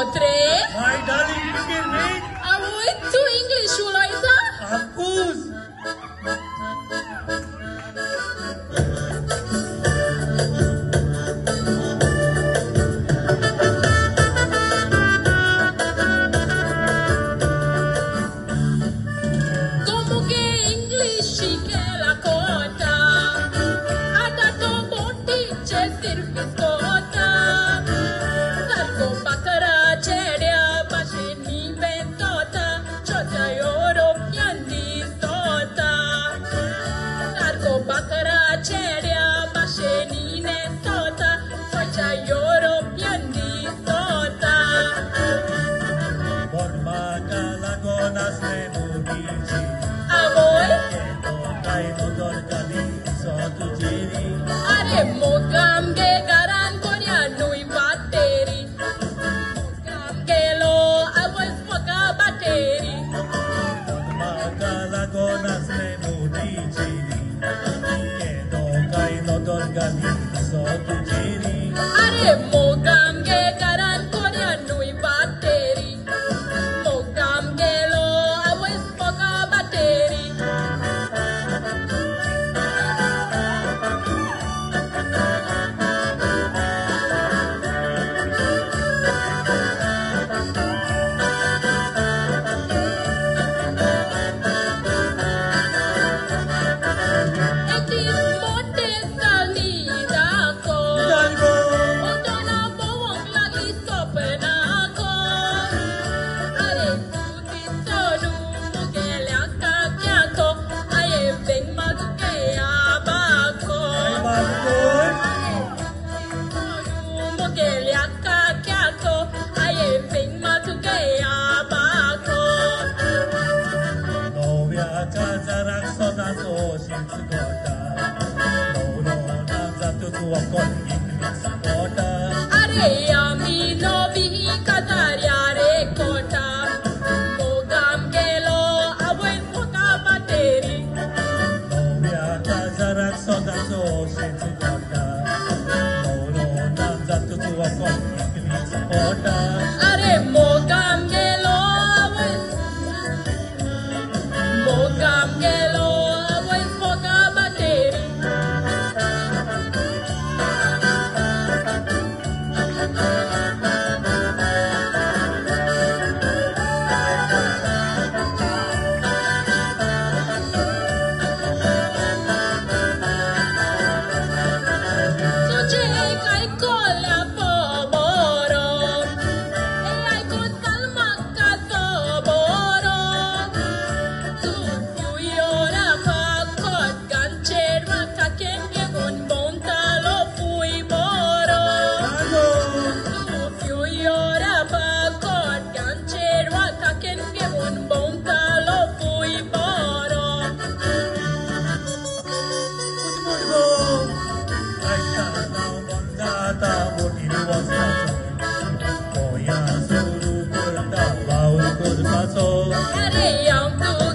trei. My darling Pipirmit. Awoi tu English ulai ta? Hapus. Como que English que la cota? Ada to boti che service cota. Sarko bakara chedia bashe ni bentota. Chota European di sota. Sarko bakara chedia bashe ni nestota. Chota European di sota. Borba Calagonas Nemudici. Awoi. Kai motor kali sotu jiri. Are mogam ge garan konya nui bateri. Mogam ge lo awoi foka bateri. Borba Calagonas Nemudici. Kai motor kali sotu jiri. Are mogam ge garan konya nui bateri. Mogam ge lo awoi foka bateri. Etis motes salidako. Hidalgo. Odona bowong lagi sopenako. Are tuti tonu mugele akakyako. Aye beng maguke abako. Ay Marcos. Tonu mugele akakyako. Aye beng maguke abako. Novia kazarak sonato shintsukota. Nono namzatu tuwakon ikmisukota. Are ami novi katariare kota. Mogam gelo awoi foka bateri. Novia kazarak sonato shintsukota. Nono namzatu tuwakon ikmisukota. Are mogam gelo awoi foka bateri. Suci kai kola poboro. Ai ko salma ka soboro. Tu yora pa kot gancherwa ka kenge gon bonta lo pui boro. Tu yora pa kot gancherwa ka kenge gon bonta lo pui boro. Ay kanao mondata botiri wasato. Koya suru kurta baul kurpaso. Are yang tu